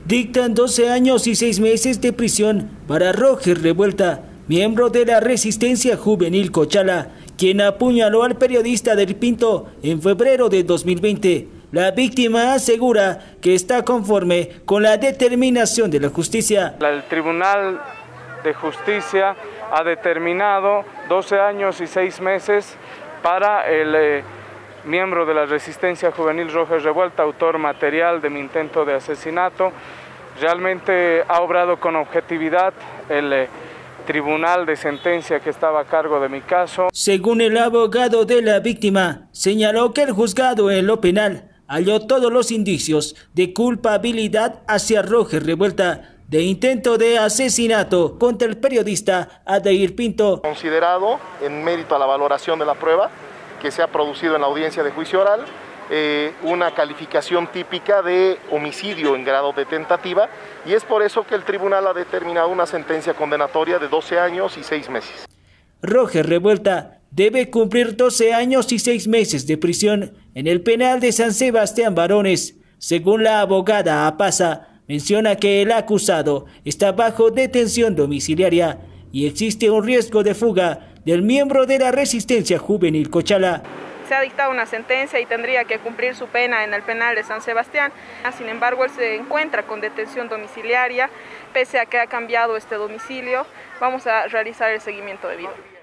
Dictan 12 años y 6 meses de prisión para Roger Revuelta, miembro de la Resistencia Juvenil Cochala, quien apuñaló al periodista del Pinto en febrero de 2020. La víctima asegura que está conforme con la determinación de la justicia. El Tribunal de Justicia ha determinado 12 años y 6 meses para el miembro de la Resistencia Juvenil Roger Revuelta, autor material de mi intento de asesinato. Realmente ha obrado con objetividad el tribunal de sentencia que estaba a cargo de mi caso. Según el abogado de la víctima, señaló que el juzgado en lo penal halló todos los indicios de culpabilidad hacia Roger Revuelta de intento de asesinato contra el periodista Adair Pinto. Considerado en mérito a la valoración de la prueba que se ha producido en la audiencia de juicio oral, una calificación típica de homicidio en grado de tentativa, y es por eso que el tribunal ha determinado una sentencia condenatoria de 12 años y 6 meses. Roger Revuelta debe cumplir 12 años y 6 meses de prisión en el penal de San Sebastián Varones. Según la abogada Apaza, menciona que el acusado está bajo detención domiciliaria y existe un riesgo de fuga del miembro de la Resistencia Juvenil Cochala. Se ha dictado una sentencia y tendría que cumplir su pena en el penal de San Sebastián. Sin embargo, él se encuentra con detención domiciliaria, pese a que ha cambiado este domicilio. Vamos a realizar el seguimiento debido.